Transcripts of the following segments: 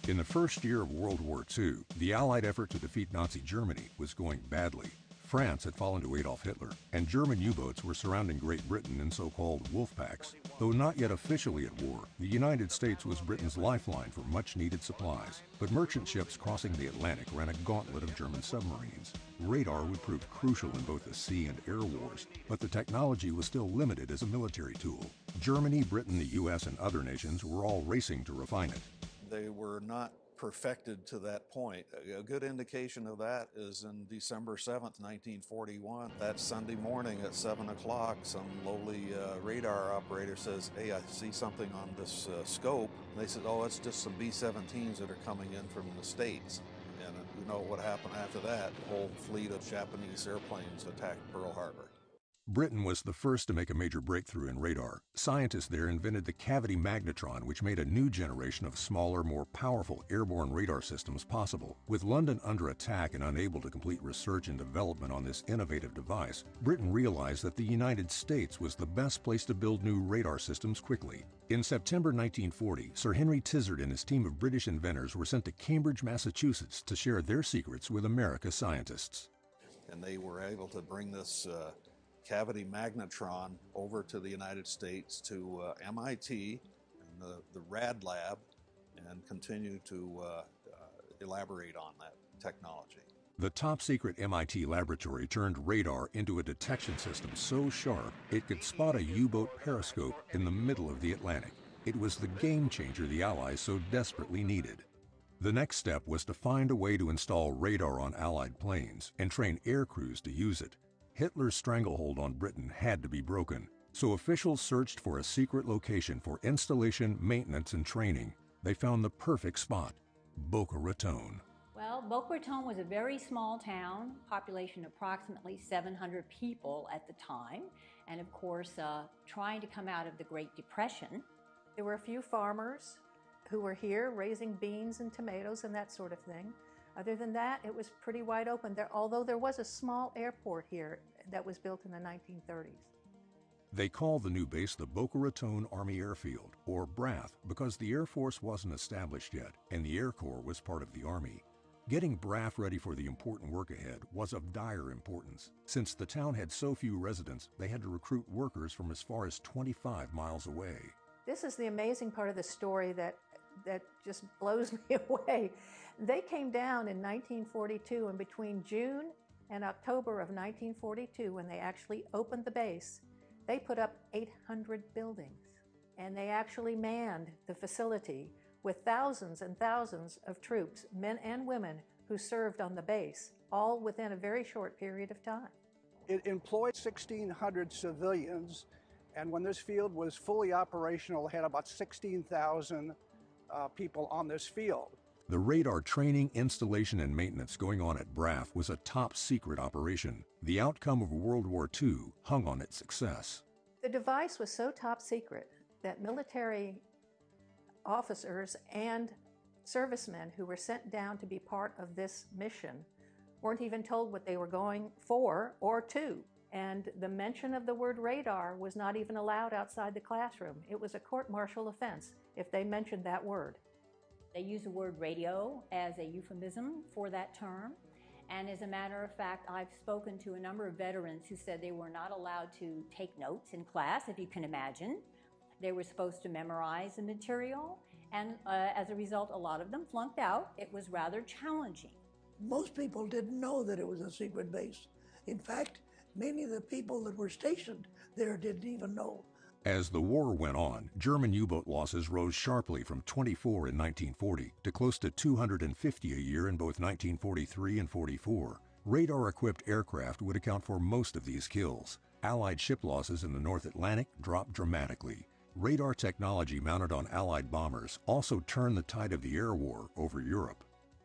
In the first year of World War II, the Allied effort to defeat Nazi Germany was going badly. France had fallen to Adolf Hitler, and German U-boats were surrounding Great Britain in so-called wolf packs. Though not yet officially at war, the United States was Britain's lifeline for much-needed supplies. But merchant ships crossing the Atlantic ran a gauntlet of German submarines. Radar would prove crucial in both the sea and air wars, but the technology was still limited as a military tool. Germany, Britain, the U.S., and other nations were all racing to refine it. They were not perfected to that point. A good indication of that is in December 7th, 1941. That Sunday morning at 7 o'clock, some lowly radar operator says, "Hey, I see something on this scope." And they said, "Oh, it's just some B-17s that are coming in from the States." And you know what happened after that? A whole fleet of Japanese airplanes attacked Pearl Harbor. Britain was the first to make a major breakthrough in radar. Scientists there invented the cavity magnetron, which made a new generation of smaller, more powerful airborne radar systems possible. With London under attack and unable to complete research and development on this innovative device, Britain realized that the United States was the best place to build new radar systems quickly. In September 1940, Sir Henry Tizard and his team of British inventors were sent to Cambridge, Massachusetts to share their secrets with America's scientists. And they were able to bring this cavity magnetron over to the United States, to MIT and the RAD lab, and continue to elaborate on that technology. The top-secret MIT laboratory turned radar into a detection system so sharp it could spot a U-boat periscope in the middle of the Atlantic. It was the game-changer the Allies so desperately needed. The next step was to find a way to install radar on Allied planes and train air crews to use it. Hitler's stranglehold on Britain had to be broken, so officials searched for a secret location for installation, maintenance, and training. They found the perfect spot: Boca Raton. Well, Boca Raton was a very small town, population approximately 700 people at the time, and of course, trying to come out of the Great Depression. There were a few farmers who were here raising beans and tomatoes and that sort of thing. Other than that, it was pretty wide open, although there was a small airport here that was built in the 1930s. They called the new base the Boca Raton Army Airfield, or BRAF, because the Air Force wasn't established yet, and the Air Corps was part of the Army. Getting BRAF ready for the important work ahead was of dire importance. Since the town had so few residents, they had to recruit workers from as far as 25 miles away. This is the amazing part of the story that just blows me away. They came down in 1942, and between June and October of 1942, when they actually opened the base, they put up 800 buildings. And they actually manned the facility with thousands and thousands of troops, men and women, who served on the base, all within a very short period of time. It employed 1,600 civilians, and when this field was fully operational, it had about 16,000 people on this field. The radar training, installation, and maintenance going on at BRAF was a top-secret operation. The outcome of World War II hung on its success. The device was so top secret that military officers and servicemen who were sent down to be part of this mission weren't even told what they were going for or to. And the mention of the word radar was not even allowed outside the classroom. It was a court-martial offense if they mentioned that word. They use the word radio as a euphemism for that term. And as a matter of fact, I've spoken to a number of veterans who said they were not allowed to take notes in class, if you can imagine. They were supposed to memorize the material, and as a result, a lot of them flunked out. It was rather challenging. Most people didn't know that it was a secret base. In fact, many of the people that were stationed there didn't even know. As the war went on, German U-boat losses rose sharply from 24 in 1940 to close to 250 a year in both 1943 and 44. Radar-equipped aircraft would account for most of these kills. Allied ship losses in the North Atlantic dropped dramatically. Radar technology mounted on Allied bombers also turned the tide of the air war over Europe.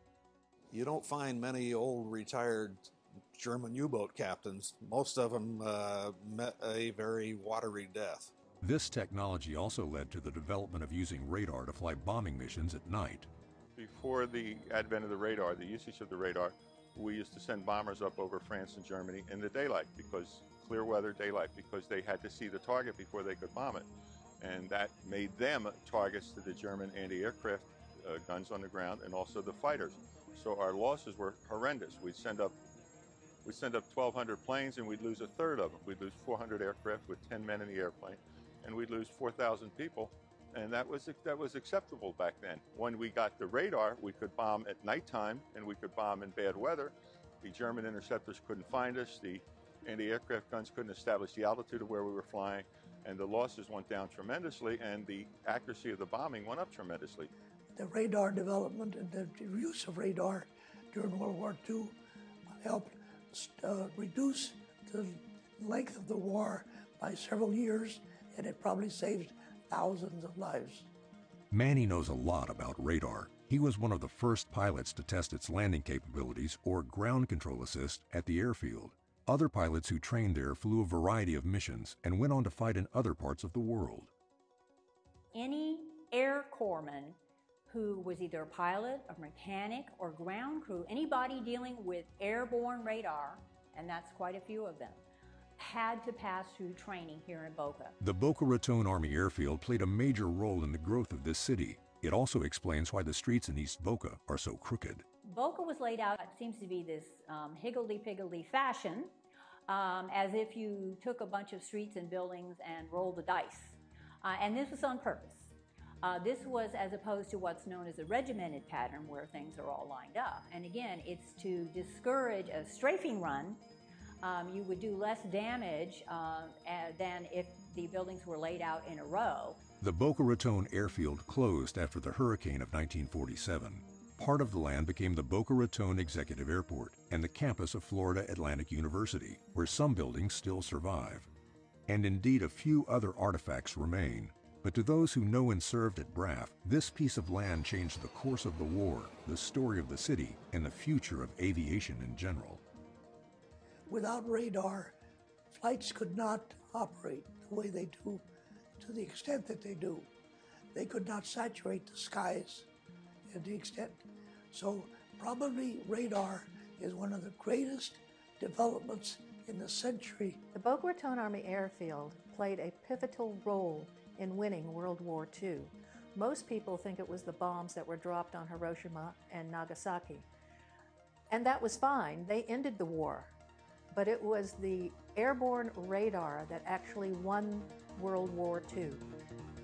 You don't find many old retired German U-boat captains. Most of them met a very watery death. This technology also led to the development of using radar to fly bombing missions at night. Before the advent of the radar, the usage of the radar, we used to send bombers up over France and Germany in the daylight, because clear weather daylight, because they had to see the target before they could bomb it. And that made them targets to the German anti-aircraft guns on the ground, and also the fighters. So our losses were horrendous. We'd send up 1,200 planes, and we'd lose a third of them. We'd lose 400 aircraft with 10 men in the airplane, and we'd lose 4,000 people. And that was acceptable back then. When we got the radar, we could bomb at nighttime, and we could bomb in bad weather. The German interceptors couldn't find us. The anti-aircraft guns couldn't establish the altitude of where we were flying, and the losses went down tremendously, and the accuracy of the bombing went up tremendously. The radar development and the use of radar during World War II helped reduce the length of the war by several years, and it probably saved thousands of lives. Manny knows a lot about radar. He was one of the first pilots to test its landing capabilities, or ground control assist, at the airfield. Other pilots who trained there flew a variety of missions and went on to fight in other parts of the world. Any Air Corpsman who was either a pilot, a mechanic, or ground crew, anybody dealing with airborne radar, and that's quite a few of them, had to pass through training here in Boca. The Boca Raton Army Airfield played a major role in the growth of this city. It also explains why the streets in East Boca are so crooked. Boca was laid out, it seems to be this higgledy-piggledy fashion, as if you took a bunch of streets and buildings and rolled the dice. And this was on purpose. This was as opposed to what's known as a regimented pattern, where things are all lined up. And again, it's to discourage a strafing run. You would do less damage than if the buildings were laid out in a row. The Boca Raton Airfield closed after the hurricane of 1947. Part of the land became the Boca Raton Executive Airport and the campus of Florida Atlantic University, where some buildings still survive. And indeed, a few other artifacts remain. But to those who know and served at BRAF, this piece of land changed the course of the war, the story of the city, and the future of aviation in general. Without radar, flights could not operate the way they do, to the extent that they do. They could not saturate the skies to the extent. So probably radar is one of the greatest developments in the century. The Boca Raton Army Airfield played a pivotal role in winning World War II. Most people think it was the bombs that were dropped on Hiroshima and Nagasaki. And that was fine. They ended the war. But it was the airborne radar that actually won World War II.